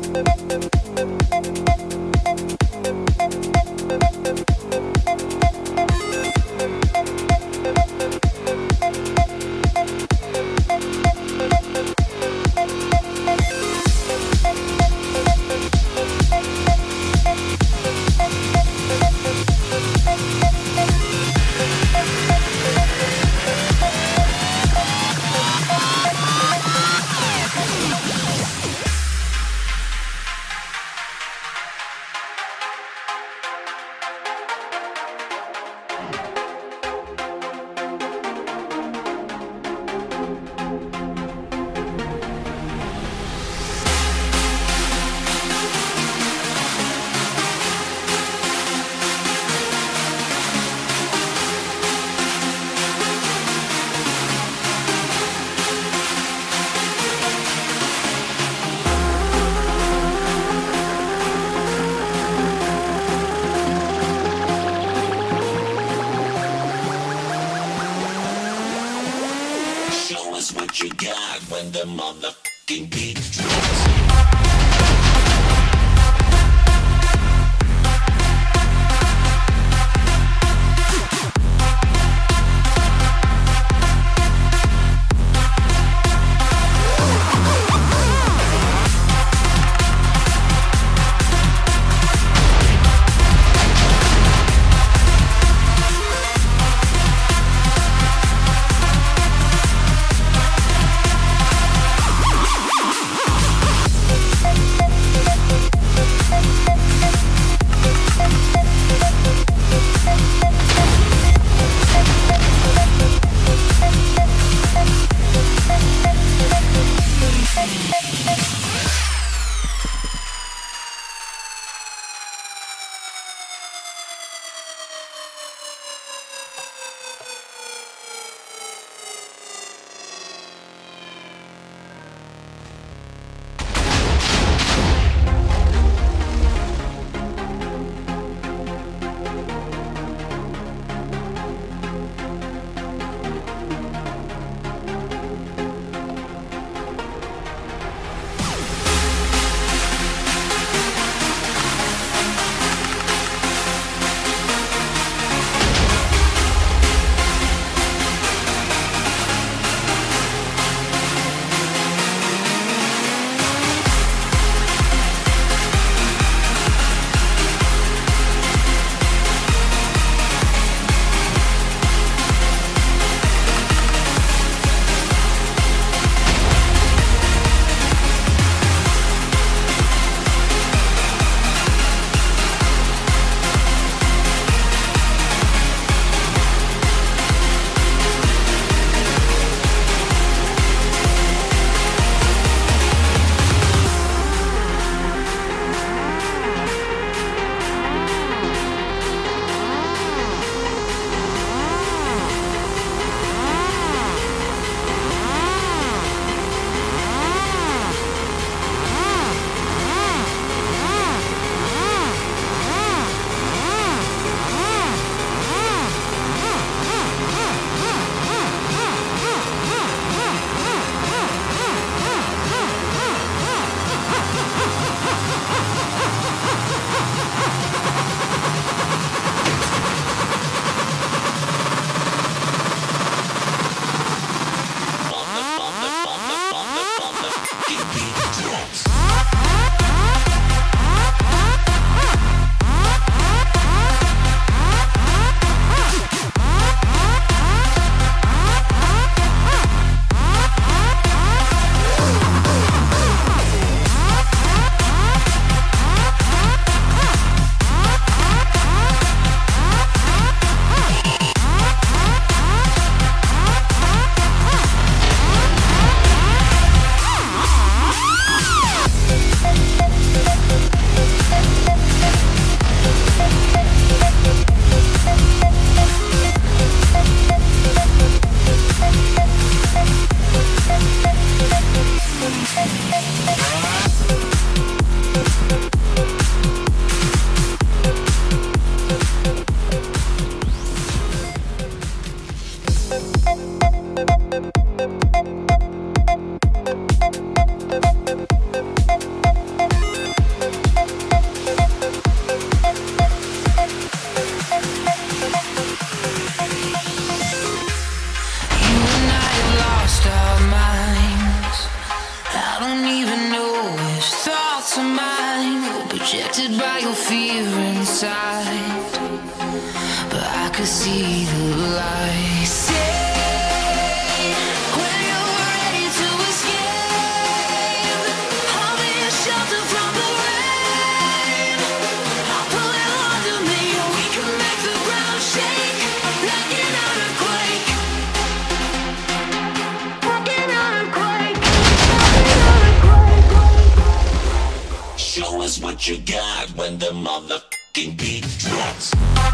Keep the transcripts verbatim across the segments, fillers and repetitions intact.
What you got when the motherfucking beat drops? of mine were projected by your fear inside, but I could see the light. Say, when you're ready to escape, I'll be a shelter from the rain. I'll pull you under me, we can make the ground shake like an earthquake. Like an earthquake. Show us what you got when the motherfucking beat drops.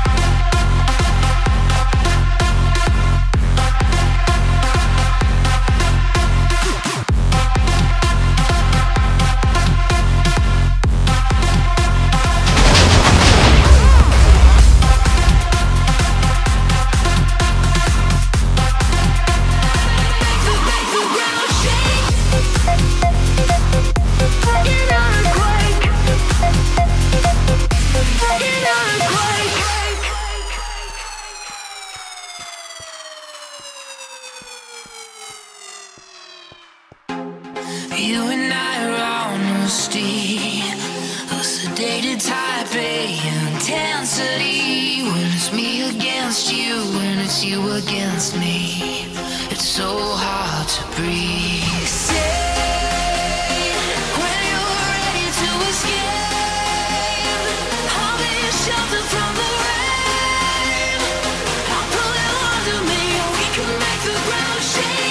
You and I are on a steed, a sedated type A intensity. When it's me against you, when it's you against me, it's so hard to breathe. Say, when you're ready to escape, I'll be a shelter from the rain. I'll pull you under me, we can make the ground shake.